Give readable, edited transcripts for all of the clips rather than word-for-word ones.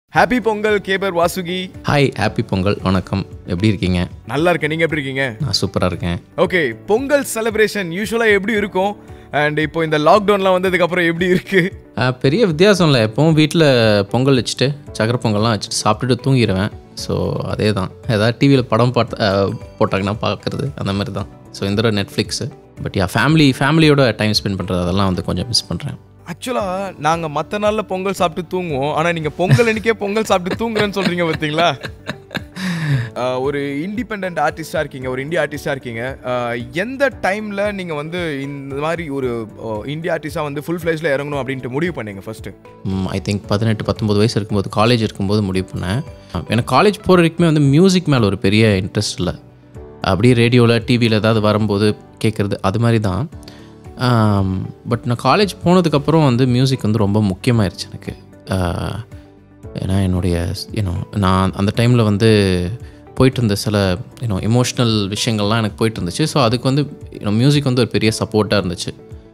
Happy Pongal, KABER VASUKI. Hi, happy Pongal. வணக்கம். எப்படி இருக்கீங்க? நல்லா இருக்கேன். நீங்க எப்படி இருக்கீங்க? நான் சூப்பரா இருக்கேன். ஓகே, பொங்கல் செலிப்ரேஷன் யூசுவலா எப்படி இருக்கும்? அண்ட் இப்போ இந்த லாக்டவுன்லாம் வந்ததுக்கு அப்புறம் எப்படி இருக்கு? பெரிய வித்தியாசம் இல்லை. எப்பவும் வீட்டில் பொங்கல் வச்சுட்டு சக்கரை பொங்கல்லாம் வச்சுட்டு சாப்பிட்டுட்டு தூங்கிடுவேன். ஸோ அதே தான். ஏதாவது டிவியில் படம் போட்டாங்கன்னா பார்க்குறது அந்த மாதிரி தான். ஸோ இந்த தடவை நெட்ஃப்ளிக்ஸு. பட் ஃபேமிலியோட டைம் ஸ்பெண்ட் பண்ணுறது அதெல்லாம் வந்து கொஞ்சம் மிஸ் பண்ணுறேன். ஆக்சுவலாக நாங்கள் மற்ற நாளில் பொங்கல் சாப்பிட்டு தூங்குவோம். ஆனால் நீங்கள் பொங்கல் அன்றைக்கே பொங்கல் சாப்பிட்டு தூங்குறேன்னு சொல்கிறீங்க பார்த்தீங்களா? ஒரு இண்டிபெண்ட் ஆர்டிஸ்டாக இருக்கீங்க, ஒரு இந்தியா ஆர்டிஸ்டாக இருக்கீங்க. எந்த டைமில் நீங்கள் வந்து இந்த மாதிரி ஒரு இந்தியா ஆர்டிஸ்டாக வந்து ஃபுல் ஃப்ளெஜ்ல இறங்கணும் அப்படின்ட்டு முடிவு பண்ணீங்க ஃபஸ்ட்டு? ஐ திங்க் 18-19 வயசு இருக்கும்போது, காலேஜ் இருக்கும்போது முடிவு பண்ணேன். எனக்கு காலேஜ் போகிற வரைக்குமே வந்து மியூசிக் மேலே ஒரு பெரிய இன்ட்ரெஸ்ட் இல்லை. அப்படியே ரேடியோவில் டிவியில் ஏதாவது வரும்போது கேட்குறது அது மாதிரி தான். பட் நான் காலேஜ் போனதுக்கப்புறம் வந்து மியூசிக் வந்து ரொம்ப முக்கியமாகிடுச்சு எனக்கு. ஏன்னா என்னுடைய நான் அந்த டைமில் வந்து போயிட்டு இருந்த சில எமோஷ்னல் விஷயங்கள்லாம் எனக்கு போயிட்டு இருந்துச்சு. ஸோ அதுக்கு வந்து மியூசிக் வந்து ஒரு பெரிய சப்போர்ட்டாக இருந்துச்சு.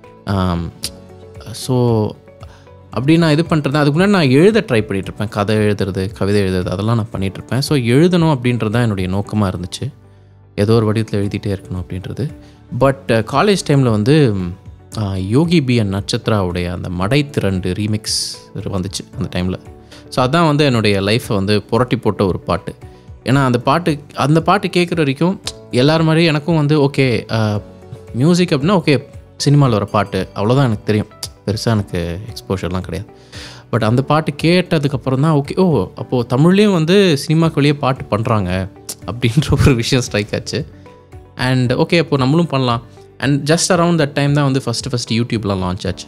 ஸோ அப்படி நான் இது பண்ணுறது, அதுக்கு முன்னாடி நான் எழுத ட்ரை பண்ணிகிட்ருப்பேன். கதை எழுதுறது, கவிதை எழுதுறது, அதெல்லாம் நான் பண்ணிகிட்ருப்பேன். ஸோ எழுதணும் அப்படின்றது தான் என்னுடைய நோக்கமாக இருந்துச்சு. ஏதோ ஒரு வடிவத்தில் எழுதிட்டே இருக்கணும் அப்படின்றது. பட் காலேஜ் டைமில் வந்து யோகி பிஎன் நட்சத்திராவுடைய அந்த மடை திரண்டு ரீமிக்ஸ் வந்துச்சு அந்த டைமில். ஸோ அதான் வந்து என்னுடைய லைஃப்பை வந்து புரட்டி போட்ட ஒரு பாட்டு. ஏன்னா அந்த பாட்டு கேட்குற வரைக்கும் எல்லோரும் மாதிரி எனக்கும் வந்து ஓகே மியூசிக் அப்படின்னா ஓகே சினிமாவில் வர பாட்டு அவ்வளோதான் எனக்கு தெரியும். பெருசாக எனக்கு எக்ஸ்போஷர்லாம் கிடையாது. பட் அந்த பாட்டு கேட்டதுக்கப்புறம் தான் ஓகே அப்போது தமிழ்லேயும் வந்து சினிமாக்கு வெளியே பாட்டு பண்ணுறாங்க அப்படின்ற ஒரு விஷயம் ஸ்ட்ரைக் ஆச்சு. அண்ட் ஓகே அப்போது நம்மளும் பண்ணலாம். And just around that time தான் வந்து ஃபஸ்ட்டு யூடியூப்லாம் லான்ச் ஆச்சு.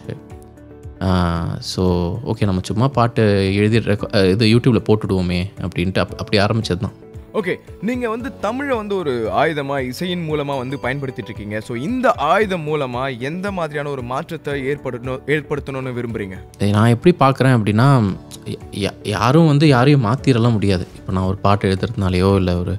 ஸோ ஓகே நம்ம சும்மா பாட்டு எழுதி இது யூடியூப்பில் போட்டுடுவோமே அப்படின்ட்டு அப்படி ஆரம்பித்தது தான். ஓகே, நீங்கள் வந்து தமிழை வந்து ஒரு ஆயுதமாக இசையின் மூலமாக வந்து பயன்படுத்திட்டு இருக்கீங்க. ஸோ இந்த ஆயுதம் மூலமாக எந்த மாதிரியான ஒரு மாற்றத்தை ஏற்படுத்தணும்னு விரும்புகிறீங்க? நான் எப்படி பார்க்குறேன் அப்படின்னா, யாரும் வந்து யாரையும் மாற்றிடலாம் முடியாது. இப்போ நான் ஒரு பாட்டு எழுதுறதுனாலையோ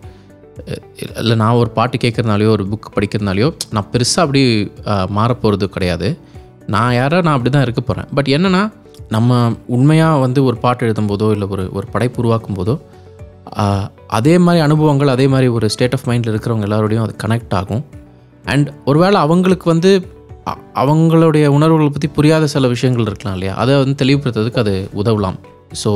இல்லை நான் ஒரு பாட்டு கேட்குறதுனாலையோ ஒரு புக் படிக்கிறதுனாலையோ நான் பெருசாக அப்படி மாறப்போகிறது கிடையாது. நான் அப்படி தான் இருக்க போகிறேன். பட் என்னென்னா நம்ம உண்மையாக வந்து ஒரு பாட்டு எழுதும்போதோ இல்லை ஒரு படைப்பு உருவாக்கும் போதோ அதே மாதிரி அனுபவங்கள், அதே மாதிரி ஒரு ஸ்டேட் ஆஃப் மைண்டில் இருக்கிறவங்க எல்லாரோடையும் அது கனெக்ட் ஆகும். அண்ட் ஒருவேளை அவங்களுக்கு வந்து அவங்களுடைய உணர்வுகளை பற்றி புரியாத சில விஷயங்கள் இருக்கலாம் இல்லையா, அதை வந்து தெளிவுபடுத்துறதுக்கு அது உதவலாம். ஸோ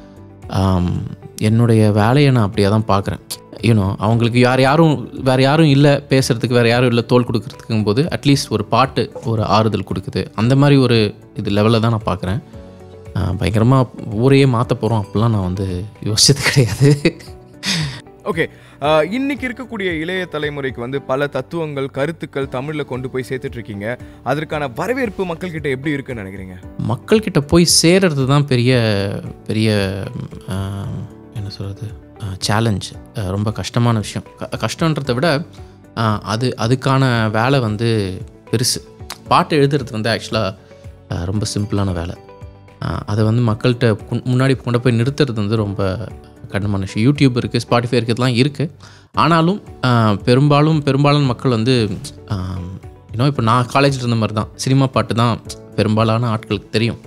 என்னுடைய வேலையை நான் அப்படியே தான் பார்க்குறேன். அவங்களுக்கு வேறு யாரும் இல்லை பேசுகிறதுக்கு, வேறு யாரும் இல்லை தோல் கொடுக்குறதுக்கும் போது அட்லீஸ்ட் ஒரு பாட்டு ஒரு ஆறுதல் கொடுக்குது. அந்த மாதிரி ஒரு இது லெவலில் தான் நான் பார்க்குறேன். பயங்கரமாக ஊரையே மாற்ற போகிறோம் அப்படிலாம் நான் வந்து யோசிச்சது கிடையாது. ஓகே, இன்றைக்கி இருக்கக்கூடிய இளைய தலைமுறைக்கு வந்து பல தத்துவங்கள், கருத்துக்கள் தமிழில் கொண்டு போய் சேர்த்துட்ருக்கீங்க. அதற்கான வரவேற்பு மக்கள்கிட்ட எப்படி இருக்குன்னு நினைக்கிறீங்க? மக்கள்கிட்ட போய் சேர்றது தான் பெரிய பெரிய என்ன சொல்கிறது சேலஞ்ச். ரொம்ப கஷ்டமான விஷயம். கஷ்டன்றதை விட அதுக்கான வேலை வந்து பெருசு. பாட்டு எழுதுறது வந்து ஆக்சுவலாக ரொம்ப சிம்பிளான வேலை. அதை வந்து மக்கள்கிட்ட முன்னாடி கொண்டு போய் நிறுத்துறது வந்து ரொம்ப கடினமான விஷயம். யூடியூப் இருக்குது, ஸ்பாட்டிஃபை இருக்கிறதுலாம் இருக்குது. ஆனாலும் பெரும்பாலான மக்கள் வந்து இப்போ நான் காலேஜில் இருந்த மாதிரி தான் சினிமா பாட்டு தான் பெரும்பாலான ஆட்களுக்கு தெரியும்.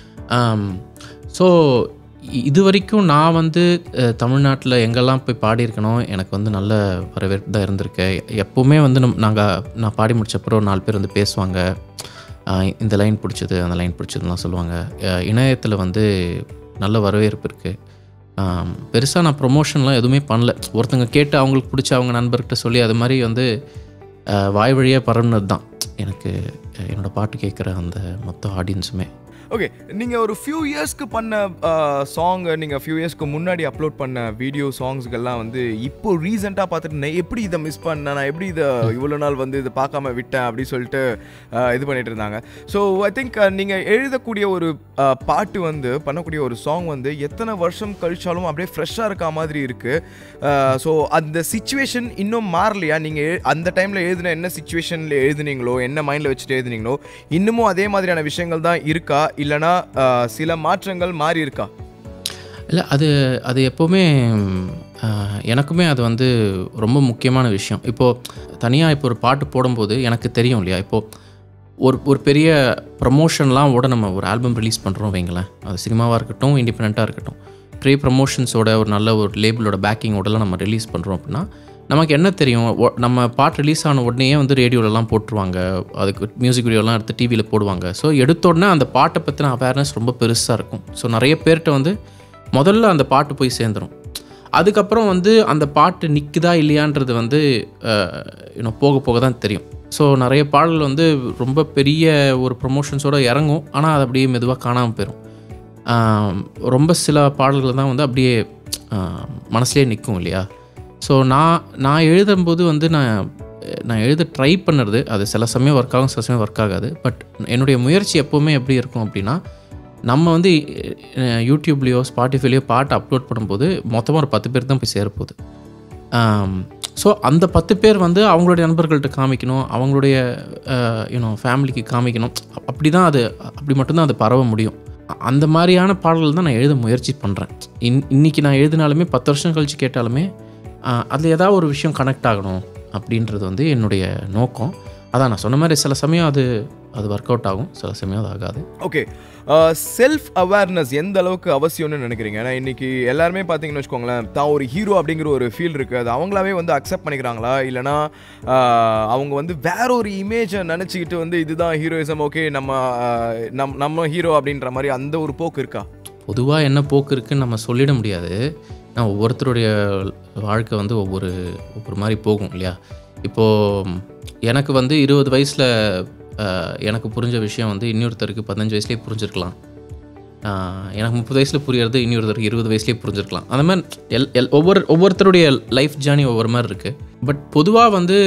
ஸோ இது வரைக்கும் நான் வந்து தமிழ்நாட்டில் எங்கெல்லாம் போய் பாடியிருக்கணும் எனக்கு வந்து நல்ல வரவேற்பு தான் இருந்திருக்கு. எப்போவுமே வந்து நான் பாடி முடிச்சப்பறம் 4 பேர் வந்து பேசுவாங்க. இந்த லைன் பிடிச்சது, அந்த லைன் பிடிச்சதுலாம் சொல்லுவாங்க. இணையத்தில் வந்து நல்ல வரவேற்பு இருக்குது. பெருசாக நான் ப்ரொமோஷன்லாம் எதுவுமே பண்ணல. ஒருத்தங்க கேட்டு அவங்களுக்கு பிடிச்ச அவங்க நண்பர்கிட்ட சொல்லி அது மாதிரி வந்து வாய் வழியாக பரவுனது தான் எனக்கு என்னோடய பாட்டு கேட்குற அந்த மொத்த ஆடியன்ஸுமே. ஓகே, நீங்கள் ஒரு ஃபியூ இயர்ஸ்க்கு பண்ண சாங்கு, நீங்கள் ஃபியூ இயர்ஸ்க்கு முன்னாடி அப்லோட் பண்ண வீடியோ சாங்ஸ்கள்லாம் வந்து இப்போ ரீசெண்டாக பார்த்துட்டு நான் எப்படி இதை மிஸ் பண்ணேன், நான் எப்படி இதை இவ்வளோ நாள் வந்து இதை பார்க்காம விட்டேன் அப்படின்னு சொல்லிட்டு இது பண்ணிட்டு இருந்தாங்க. ஸோ ஐ திங்க் நீங்கள் எழுதக்கூடிய ஒரு பாட்டு வந்து பண்ணக்கூடிய ஒரு சாங் வந்து எத்தனை வருஷம் கழிச்சாலும் அப்படியே ஃப்ரெஷ்ஷாக இருக்க மாதிரி இருக்குது. ஸோ அந்த சிச்சுவேஷன் இன்னும் மாறலையா? நீங்கள் அந்த டைமில் எழுதின என்ன சிச்சுவேஷனில் எழுதுனீங்களோ, என்ன மைண்டில் வச்சுட்டு எழுதுனீங்களோ, இன்னமும் அதே மாதிரியான விஷயங்கள் தான் இருக்கா, இல்லைனா சில மாற்றங்கள் மாறி இருக்கா? இல்லை, அது எப்போவுமே எனக்குமே அது வந்து ரொம்ப முக்கியமான விஷயம். இப்போது தனியாக ஒரு பாட்டு போடும்போது எனக்கு தெரியும் இல்லையா, இப்போது ஒரு பெரிய ப்ரமோஷன்லாம் நம்ம ஒரு ஆல்பம் ரிலீஸ் பண்ணுறோம் வைங்களேன், அது சினிமாவாக இருக்கட்டும், இண்டிபெண்ட்டாக இருக்கட்டும். ப்ரீ ப்ரமோஷன்ஸோட ஒரு நல்ல ஒரு லேபிளோட பேக்கிங்கோடலாம் நம்ம ரிலீஸ் பண்ணுறோம் அப்படின்னா நமக்கு என்ன தெரியும், நம்ம பாட்டு ரிலீஸ் ஆன உடனே வந்து ரேடியோலலாம் போட்டுருவாங்க, அதுக்கு மியூசிக் வீடியோலாம் எடுத்து டிவியில் போடுவாங்க. ஸோ எடுத்த உடனே அந்த பாட்டை பற்றின அவேர்னஸ் ரொம்ப பெருசாக இருக்கும். ஸோ நிறைய பேர்கிட்ட வந்து முதல்ல அந்த பாட்டு போய் சேர்ந்துடும். அதுக்கப்புறம் வந்து அந்த பாட்டு நிற்குதா இல்லையான்றது வந்து போக போக தான் தெரியும். ஸோ நிறைய பாடல் வந்து ரொம்ப பெரிய ஒரு ப்ரொமோஷன்ஸோடு இறங்கும், ஆனால் அது அப்படியே மெதுவாக காணாமல் போயிடும். ரொம்ப சில பாடல்கள் தான் வந்து அப்படியே மனசுலேயே நிற்கும் இல்லையா. ஸோ நான் எழுதும்போது வந்து நான் எழுத ட்ரை பண்ணுறது அது சில சமயம் ஒர்க் ஆகும், சில சமயம் ஒர்க் ஆகாது. பட் என்னுடைய முயற்சி எப்போவுமே எப்படி இருக்கும் அப்படின்னா, நம்ம வந்து யூடியூப்லேயோ ஸ்பாட்டிஃபைலையோ பாட்டு அப்லோட் பண்ணும்போது மொத்தமாக ஒரு 10 பேர் தான் போய் சேரப்போகுது. ஸோ அந்த 10 பேர் வந்து அவங்களுடைய நண்பர்கள்ட்ட காமிக்கணும், அவங்களுடைய ஃபேமிலிக்கு காமிக்கணும். அப்படி மட்டும்தான் அது பரவ முடியும். அந்த மாதிரியான பாடல்கள் தான் நான் எழுத முயற்சி பண்ணுறேன். இன்றைக்கி நான் எழுதினாலுமே 10 வருஷம் கழித்து கேட்டாலுமே அதில் ஏதாவது ஒரு விஷயம் கனெக்ட் ஆகணும் அப்படின்றது வந்து என்னுடைய நோக்கம். அதான் நான் சொன்ன மாதிரி சில சமயம் அது ஒர்க் அவுட் ஆகும், சில சமயம் அது ஆகாது. ஓகே, செல்ஃப் அவேர்னஸ் எந்த அளவுக்கு அவசியம்னு நினைக்கிறீங்க? ஏன்னா இன்றைக்கி எல்லாருமே பார்த்தீங்கன்னு வச்சுக்கோங்களேன், தான் ஒரு ஹீரோ அப்படிங்கிற ஒரு ஃபீல் இருக்குது, அது அவங்களாவே வந்து அக்செப்ட் பண்ணிக்கிறாங்களா, இல்லைனா அவங்க வந்து வேற ஒரு இமேஜை நினச்சிக்கிட்டு வந்து இதுதான் ஹீரோயிசம், ஓகே நம்ம ஹீரோ அப்படின்ற மாதிரி அந்த ஒரு போக்கு இருக்கா? பொதுவாக என்ன போக்கு இருக்குதுன்னு நம்ம சொல்லிட முடியாது. நான் ஒவ்வொருத்தருடைய வாழ்க்கை வந்து ஒவ்வொரு மாதிரி போகும் இல்லையா. இப்போது எனக்கு வந்து 20 வயசில் எனக்கு புரிஞ்ச விஷயம் வந்து இன்னொருத்தருக்கு 15 வயசுலேயே புரிஞ்சிருக்கலாம். எனக்கு 30 வயசில் புரியறது இன்னொருத்தருக்கு 20 வயசுலேயே புரிஞ்சிருக்கலாம். அந்த மாதிரி ஒவ்வொருத்தருடைய லைஃப் ஜேர்னி ஒவ்வொரு மாதிரி இருக்குது. பட் பொதுவாக வந்து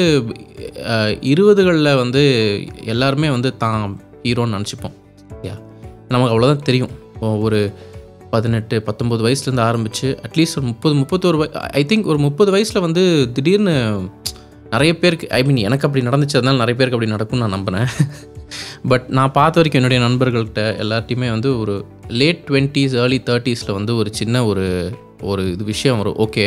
20களில் வந்து எல்லாருமே வந்து தான் ஹீரோன்னு நினச்சிப்போம் இல்லையா. நமக்கு அவ்வளோதான் தெரியும். ஒரு 18-19 வயசுலேருந்து ஆரம்பித்து அட்லீஸ்ட் ஒரு 30-31 ஐ திங்க் ஒரு 30 வயசில் வந்து திடீர்னு நிறைய பேருக்கு, ஐ மீன் எனக்கு அப்படி நடந்துச்சு, அதனால நிறைய பேருக்கு அப்படி நடக்கும்னு நான் நம்பினேன். பட் நான் பார்த்த வரைக்கும் என்னுடைய நண்பர்கள்கிட்ட எல்லாத்தையுமே வந்து ஒரு லேட் 20s early 30s வந்து ஒரு சின்ன ஒரு இது விஷயம் வரும். ஓகே,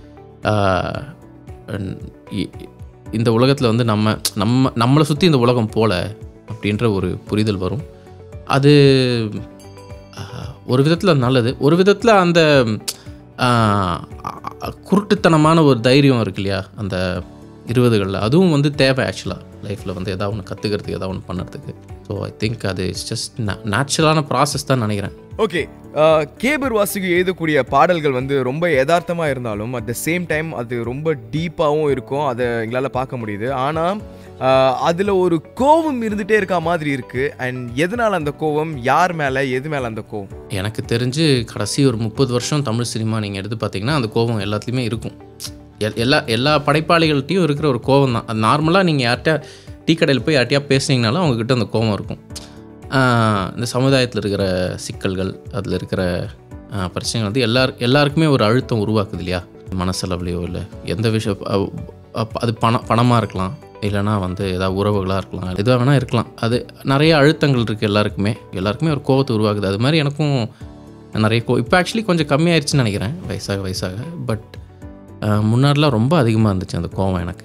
இந்த உலகத்தில் வந்து நம்மளை சுற்றி இந்த உலகம் போல அப்படின்ற ஒரு புரிதல் வரும். அது ஒரு விதத்தில் நல்லது, ஒரு விதத்தில் அந்த குருட்டுத்தனமான ஒரு தைரியம் இருக்கு இல்லையா அந்த 20களில், அதுவும் வந்து தேவை ஆக்சுவலாக லைஃப்பில் வந்து எதாவது ஒன்று கற்றுக்கிறதுக்கு, எதாவது ஒன்று பண்ணுறதுக்கு. ஸோ ஐ திங்க் அது இட்ஸ் ஜஸ்ட் நேச்சுரலான ப்ராசஸ் தான் நினைக்கிறேன். ஓகே, கேபர் வாசுகி எழுதக்கூடிய பாடல்கள் வந்து ரொம்ப யதார்த்தமாக இருந்தாலும் அட் த சேம் டைம் அது ரொம்ப டீப்பாகவும் இருக்கும், அதை எங்களால் பார்க்க முடியுது. ஆனால் அதில் ஒரு கோவம் இருந்துகிட்டே இருக்க மாதிரி இருக்குது. அண்ட் எதனால் அந்த கோவம், யார் மேலே, எது மேலே அந்த கோவம்? எனக்கு தெரிஞ்சு கடைசி ஒரு 30 வருஷம் தமிழ் சினிமா நீங்கள் எடுத்து பார்த்தீங்கன்னா அந்த கோவம் எல்லாத்துலேயுமே இருக்கும். எல்லா படைப்பாளிகள்கிட்டையும் இருக்கிற ஒரு கோவம் தான். அது நார்மலாக நீங்கள் யார்கிட்ட டீ கடையில் போய் யார்ட்டையா பேசுனீங்கனாலும் அவங்கக்கிட்ட அந்த கோவம் இருக்கும். இந்த சமுதாயத்தில் இருக்கிற சிக்கல்கள், அதில் இருக்கிற பிரச்சனைகள் வந்து எல்லாருக்குமே ஒரு அழுத்தம் உருவாக்குது இல்லையா. மனசளவுலையோ இல்லை எந்த விஷயம், அது பணமாக இருக்கலாம், இல்லைனா வந்து ஏதாவது உறவுகளாக இருக்கலாம், எதுவாக வேணால் இருக்கலாம். அது நிறைய அழுத்தங்கள் இருக்குது எல்லாருக்குமே ஒரு கோவத்தை உருவாக்குது. அது மாதிரி எனக்கும் நிறைய இப்போ ஆக்சுவலி கொஞ்சம் கம்மியாயிருச்சுன்னு நினைக்கிறேன் வயசாக. பட் முன்னாடிலாம் ரொம்ப அதிகமாக இருந்துச்சு அந்த கோவம் எனக்கு.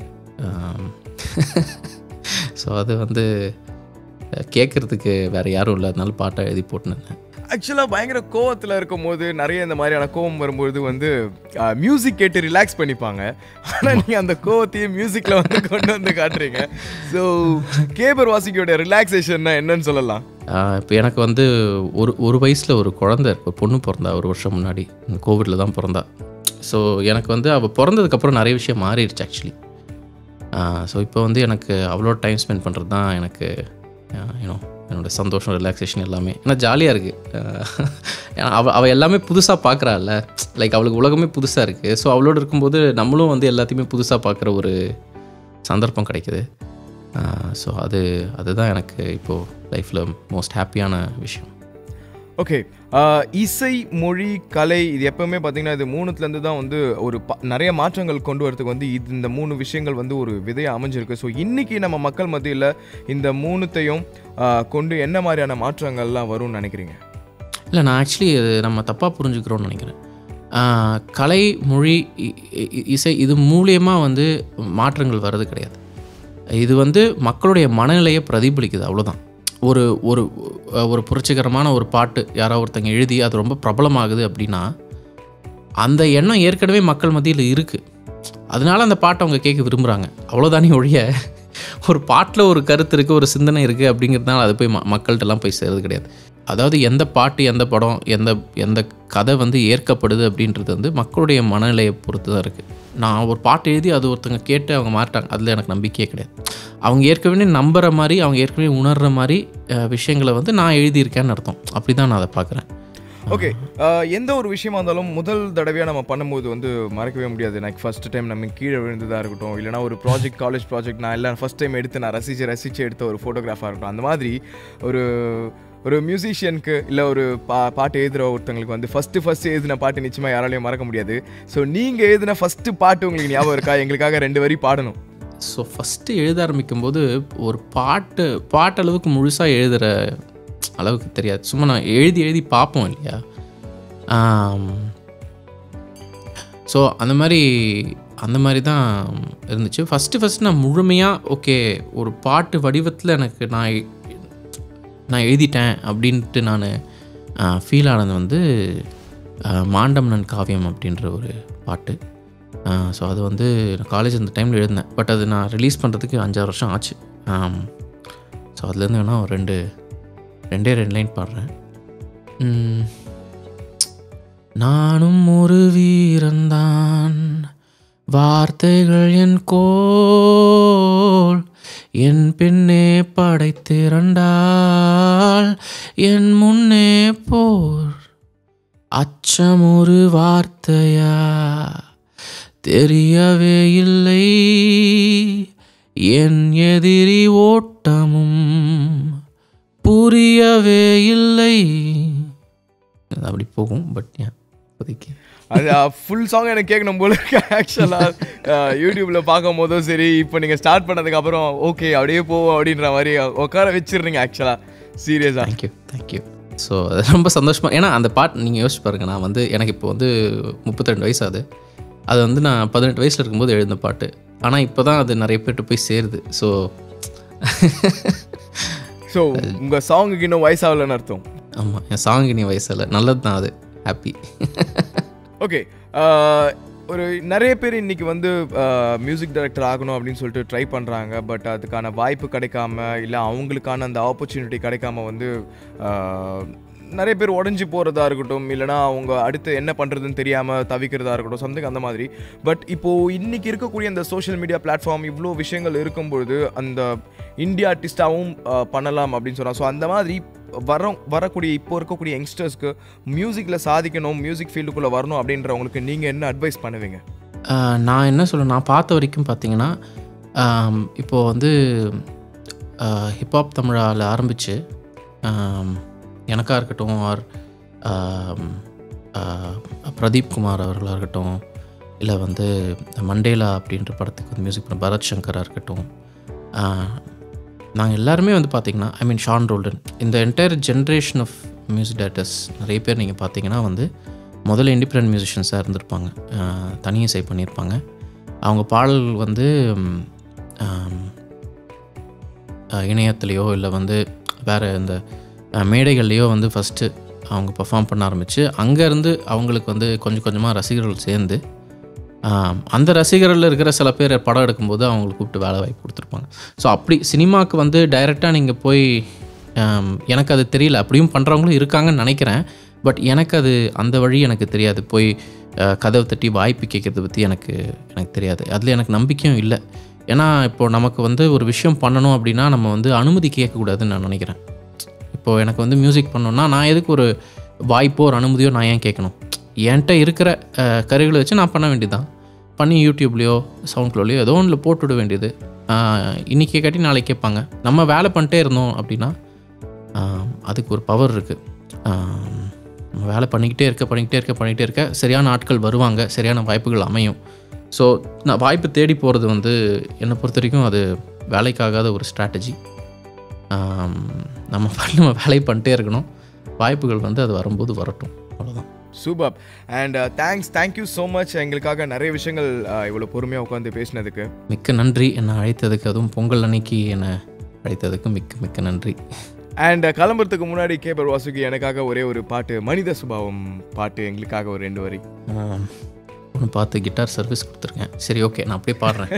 ஸோ அது வந்து கேட்குறதுக்கு வேறு யாரும் இல்லை, அதனால பாட்டை எழுதி போட்டுனேன். ஆக்சுவலாக பயங்கர கோவத்தில் இருக்கும் போது நிறைய இந்த மாதிரியான கோவம் வரும்பொழுது வந்து மியூசிக் கேட்டு ரிலாக்ஸ் பண்ணிப்பாங்க. ஆனால் நீங்கள் அந்த கோவத்தையும் மியூசிக்கில் வந்து கொண்டு வந்து காட்டுறீங்க. ஸோ கேபர் வாசுகியோட ரிலாக்ஸேஷன்னா என்னன்னு சொல்லலாம்? இப்போ எனக்கு வந்து ஒரு வயசில் ஒரு குழந்தை இருக்கு, பொண்ணு பிறந்தா 1 வருஷம் முன்னாடி, கோவிடில் தான் பிறந்தா. ஸோ எனக்கு வந்து அவள் பிறந்ததுக்கப்புறம் நிறைய விஷயம் மாறிடுச்சு ஆக்சுவலி. ஸோ இப்போ வந்து எனக்கு அவ்வளோ டைம் ஸ்பெண்ட் பண்ணுறது தான் எனக்கு என்னோடய சந்தோஷம், ரிலாக்ஸேஷன் எல்லாமே. ஏன்னா ஜாலியாக இருக்குது. அவள் எல்லாமே புதுசாக பார்க்குறாள்ல, லைக் அவளுக்கு உலகமே புதுசாக இருக்குது. ஸோ அவளோடு இருக்கும்போது நம்மளும் வந்து எல்லாத்தையுமே புதுசாக பார்க்குற ஒரு சந்தர்ப்பம் கிடைக்குது. ஸோ அதுதான் எனக்கு இப்போது லைஃப்பில் மோஸ்ட் ஹாப்பியான விஷயம். ஓகே, இசை, மொழி, கலை, இது எப்போவுமே பார்த்திங்கன்னா இது 3த்துலேருந்து தான் வந்து ஒரு நிறைய மாற்றங்கள் கொண்டு வரதுக்கு வந்து இந்த 3 விஷயங்கள் வந்து ஒரு விதையை அமைஞ்சிருக்கு. ஸோ இன்றைக்கி நம்ம மக்கள் மத்தியில் இந்த 3த்தையும் கொண்டு என்ன மாதிரியான மாற்றங்கள்லாம் வரும்னு நினைக்கிறீங்க? இல்லை, நான் ஆக்சுவலி நம்ம தப்பாக புரிஞ்சுக்கிறோன்னு நினைக்கிறேன். கலை, மொழி, இசை இது மூலியமாக வந்து மாற்றங்கள் வர்றது கிடையாது. இது வந்து மக்களுடைய மனநிலையை பிரதிபலிக்குது, அவ்வளோதான். ஒரு புரட்சிகரமான ஒரு பாட்டு யாராவது ஒருத்தங்க எழுதி அது ரொம்ப பிரபலமாகுது அப்படின்னா அந்த எண்ணம் ஏற்கனவே மக்கள் மத்தியில் இருக்குது. அதனால அந்த பாட்டை அவங்க கேட்க விரும்புகிறாங்க. அவ்வளோதானே ஒழிய ஒரு பாட்டில் ஒரு கருத்து இருக்குது, ஒரு சிந்தனை இருக்குது அப்படிங்கிறதுனால அது போய் மக்கள்கிட்டலாம் போய் சேர்றது கிடையாது. அதாவது எந்த பாட்டு, எந்த படம், எந்த கதை வந்து ஏற்கப்படுது அப்படின்றது வந்து மக்களுடைய மனநிலையை பொறுத்து தான் இருக்குது. நான் ஒரு பாட்டு எழுதி அது ஒருத்தங்க கேட்டு அவங்க மாட்டாங்க, அதில் எனக்கு நம்பிக்கையே கிடையாது. அவங்க ஏற்கனவே நம்புகிற மாதிரி, அவங்க ஏற்கனவே உணர்கிற மாதிரி விஷயங்களை வந்து நான் எழுதியிருக்கேன்னு அர்த்தம். அப்படி தான் நான் அதை பார்க்குறேன். ஓகே, எந்த ஒரு விஷயமா இருந்தாலும் முதல் தடவையாக நம்ம பண்ணும்போது வந்து மறக்கவே முடியாது. எனக்கு ஃபஸ்ட்டு டைம் நம்ம கீழே விழுந்ததாக இருக்கட்டும், இல்லைனா ஒரு ப்ராஜெக்ட், காலேஜ் ப்ராஜெக்ட் நான் எல்லாம் ஃபஸ்ட் டைம் எடுத்து நான் ரசித்து எடுத்த ஒரு ஃபோட்டோகிராஃபாக இருக்கட்டும். அந்த மாதிரி ஒரு மியூசிஷியனுக்கு இல்லை ஒரு பாட்டு எழுதுகிற ஒருத்தங்களுக்கு வந்து ஃபஸ்ட்டு எழுதின பாட்டு நிச்சயமாக யாராலையும் மறக்க முடியாது. ஸோ நீங்கள் எழுதின ஃபஸ்ட்டு பாட்டு உங்களுக்கு ஞாபகம் இருக்கா? எங்களுக்காக 2 வரி பாடணும். ஸோ ஃபஸ்ட்டு எழுத ஆரம்பிக்கும்போது ஒரு பாட்டளவுக்கு முழுசாக எழுதுகிற அளவுக்கு தெரியாது. சும்மா நான் எழுதி பார்ப்போம் இல்லையா. ஸோ அந்த மாதிரி தான் இருந்துச்சு. ஃபஸ்ட்டு நான் முழுமையாக ஓகே ஒரு பாட்டு வடிவத்தில் எனக்கு நான் எழுதிட்டேன் அப்படின்ட்டு நான் ஃபீல் ஆனது வந்து மாண்டமனன் காவியம் அப்படின்ற ஒரு பாட்டு. ஸோ அது வந்து நான் காலேஜ் அந்த டைமில் எழுதினேன். பட் அது நான் ரிலீஸ் பண்ணுறதுக்கு 5-6 வருஷம் ஆச்சு. ஸோ அதுலேருந்து வேணால் ஒரு 2 லைன் பாடுறேன். நானும் ஒரு வீரன்தான், வார்த்தைகள் என் கோல், என் பின்னே படைத்திரண்டால் என் முன்னே போர், அச்சம் ஒரு வார்த்தையா தெரியவே இல்லை, என் எதிரி ஓட்டமும் புரியவே இல்லை. அப்படி போகும். பட் இப்போதைக்கு அது ஃபுல் சாங் எனக்கு கேட்கணும் போல இருக்கு. ஆக்சுவலாக யூடியூப்பில் பார்க்கும் போதும் சரி, இப்போ நீங்கள் ஸ்டார்ட் பண்ணதுக்கப்புறம் ஓகே அப்படியே போவோம் அப்படின்ற மாதிரி உட்கார வச்சிடுறீங்க. ஆக்சுவலாக சீரியஸாக தேங்க்யூ. ஸோ அது ரொம்ப சந்தோஷமாக. ஏன்னா அந்த பாட்டு நீங்கள் யோசிச்சு பாருங்கள், நான் வந்து எனக்கு இப்போ வந்து 32 வயசு ஆகுது. அது வந்து நான் 18 வயசில் இருக்கும்போது எழுதின பாட்டு. ஆனால் இப்போ தான் அது நிறைய பேர்கிட்ட போய் சேருது. ஸோ உங்கள் சாங்குக்கு இன்னும் வயசாகலன்னு அர்த்தம். ஆமாம், என் சாங்கு நீ வயசாகல, நல்லது தான் அது. ஹாப்பி. ஓகே, ஒரு நிறைய பேர் இன்றைக்கி வந்து மியூசிக் டைரக்டர் ஆகணும் அப்படின்னு சொல்லிட்டு ட்ரை பண்ணுறாங்க. பட் அதுக்கான வாய்ப்பு கிடைக்காம, இல்லை அவங்களுக்கான அந்த ஆப்பர்ச்சுனிட்டி கிடைக்காம வந்து நிறைய பேர் உடஞ்சி போகிறதா இருக்கட்டும், இல்லைனா அவங்க அடுத்து என்ன பண்ணுறதுன்னு தெரியாமல் தவிக்கிறதா இருக்கட்டும், சம்திங் அந்த மாதிரி. பட் இப்போது இன்றைக்கி இருக்கக்கூடிய அந்த சோஷியல் மீடியா பிளாட்ஃபார்ம் இவ்வளோ விஷயங்கள் இருக்கும்பொழுது அந்த இந்தியா ஆர்டிஸ்டாகவும் பண்ணலாம் அப்படின்னு சொல்கிறாங்க. ஸோ அந்த மாதிரி வரக்கூடிய இப்போ இருக்கக்கூடிய யங்ஸ்டர்ஸ்க்கு மியூசிக்கில் சாதிக்கணும், மியூசிக் ஃபீல்டுக்குள்ளே வரணும் அப்படின்றவங்களுக்கு நீங்கள் என்ன அட்வைஸ் பண்ணுவீங்க? நான் என்ன சொல்ல, நான் பார்த்த வரைக்கும் பார்த்தீங்கன்னா இப்போது வந்து ஹிப்ஹாப் தமிழால் ஆரம்பித்து எனக்காக இருக்கட்டும், ஆர் பிரதீப் குமார் அவர்களாக இருக்கட்டும், இல்லை வந்து மண்டேலா அப்படின்ற படத்துக்கு வந்து மியூசிக் பண்ண பரத் சங்கராக இருக்கட்டும், நாங்கள் எல்லாருமே வந்து பார்த்திங்கன்னா, ஐ மீன் ஷான் ரோல்டன், இந்த entire generation of music directors நிறைய பேர் நீங்கள் பார்த்தீங்கன்னா வந்து முதல்ல இண்டிபெண்டன்ட் மியூசிஷியன்ஸாக இருந்திருப்பாங்க, தனியிசை பண்ணியிருப்பாங்க. அவங்க பாடல் வந்து இணையத்துலேயோ இல்லை வந்து வேறு இந்த மேடைகள்லேயோ வந்து ஃபஸ்ட்டு அவங்க பர்ஃபார்ம் பண்ண ஆரம்பித்து, அங்கேருந்து அவங்களுக்கு வந்து கொஞ்சம் கொஞ்சமாக ரசிகர்கள் சேர்ந்து அந்த ரசிகர்களில் இருக்கிற சில பேர் படம் எடுக்கும்போது அவங்களுக்கு கூப்பிட்டு வேலை வாய்ப்பு கொடுத்துருப்பாங்க. ஸோ அப்படி சினிமாவுக்கு வந்து டைரெக்டாக நீங்கள் போய் எனக்கு அது தெரியல, அப்படியும் பண்ணுறவங்களும் இருக்காங்கன்னு நினைக்கிறேன். பட் எனக்கு அது அந்த வழி எனக்கு தெரியாது. போய் கதவை தட்டி வாய்ப்பு கேட்குறத பற்றி எனக்கு தெரியாது. அதில் எனக்கு நம்பிக்கையும் இல்லை. ஏன்னா இப்போது நமக்கு வந்து ஒரு விஷயம் பண்ணணும் அப்படின்னா நம்ம வந்து அனுமதி கேட்கக்கூடாதுன்னு நான் நினைக்கிறேன். இப்போது எனக்கு வந்து மியூசிக் பண்ணணுன்னா நான் எதுக்கு ஒரு வாய்ப்போ ஒரு அனுமதியோ நான் ஏன் கேட்கணும்? என்கிட்ட இருக்கிற கருவிகளை வச்சு நான் பண்ண வேண்டியதுதான். பண்ணி யூடியூப்லேயோ சவுண்ட்க்ளோலையோ ஏதோ ஒன்றில் போட்டுவிட வேண்டியது. இன்றைக்கி கேட்டி நாளைக்கு கேட்பாங்க. நம்ம வேலை பண்ணிட்டே இருந்தோம் அப்படின்னா அதுக்கு ஒரு பவர் இருக்குது. நம்ம வேலை பண்ணிக்கிட்டே இருக்க சரியான ஆட்கள் வருவாங்க, சரியான வாய்ப்புகள் அமையும். ஸோ நான் வாய்ப்பு தேடி போகிறது வந்து என்னை பொறுத்த வரைக்கும் அது வேலைக்காகாத ஒரு ஸ்ட்ராட்டஜி. நம்ம வேலை பண்ணிட்டே இருக்கணும். வாய்ப்புகள் வந்து அது வரும்போது வரட்டும், அவ்வளோதான். Super. And thank you so much. எங்களுக்காக நிறைய விஷயங்கள் இவ்வளோ பொறுமையாக உட்காந்து பேசினதுக்கு மிக்க நன்றி. என்னை அழைத்ததுக்கு, அதுவும் பொங்கல் அன்னைக்கு என்னை அழைத்ததுக்கு மிக்க நன்றி. அண்ட் கிளம்புறதுக்கு முன்னாடி கேபர் வாசுகி எனக்காக ஒரே ஒரு பாட்டு, மனித சுபாவம் பாட்டு எங்களுக்காக ஒரு 2 வரி. ஒன்று பார்த்து கிட்டார் சர்வீஸ் கொடுத்துருக்கேன். சரி, ஓகே, நான் அப்படியே பாடுறேன்.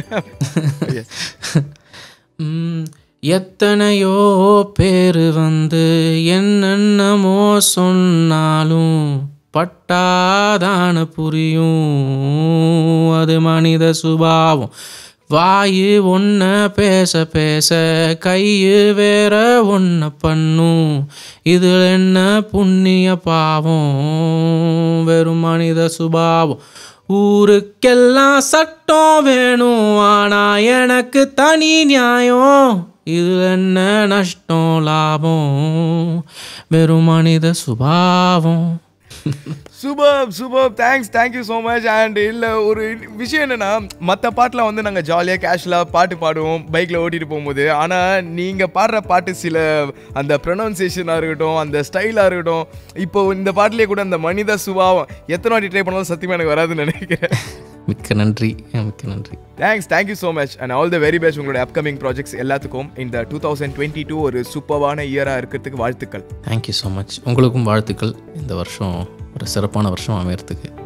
எத்தனையோ பேர் வந்து என்னென்னமோ சொன்னாலும் பட்டாதான புரியும், அது மனித சுபாவம். வாயு ஒன்ன பேச பேச கையு வேற ஒன்ன பண்ணும், இதில் என்ன புண்ணிய பாவம், வெறும் மனித சுபாவம். ஊருக்கெல்லாம் சட்டம் வேணும், ஆனா எனக்கு தனி நியாயம், இதில் என்ன நஷ்டம் லாபம், வெறும் மனித சுபாவம். Super thank you so much. And இல்லை, ஒரு விஷயம் என்னென்னா, மற்ற பாட்டில் வந்து நாங்கள் ஜாலியாக கேஷுவலாக பாட்டு பாடுவோம் பைக்கில் ஓட்டிகிட்டு போகும்போது. ஆனால் நீங்கள் பாடுற பாட்டு சில அந்த ப்ரொனவுன்சியேஷனாக இருக்கட்டும், அந்த ஸ்டைலாக இருக்கட்டும், இப்போ இந்த பாட்டிலே கூட அந்த மனித சுபாவம் எத்தனை வாட்டி ட்ரை பண்ணாலும் சத்தியமாக எனக்கு வராதுன்னு நினைக்கிறேன். மிக்க நன்றி. Thank you so much and all the very best. உங்களோட அப்கமிங் ப்ராஜெக்ட்ஸ் எல்லாத்துக்கும் இந்த 2022 ஒரு சூப்பரான இயராக இருக்கிறதுக்கு வாழ்த்துக்கள். Thank you so much. உங்களுக்கும் வாழ்த்துக்கள். இந்த வருஷம் ஒரு சிறப்பான வருஷம் அமையறதுக்கு.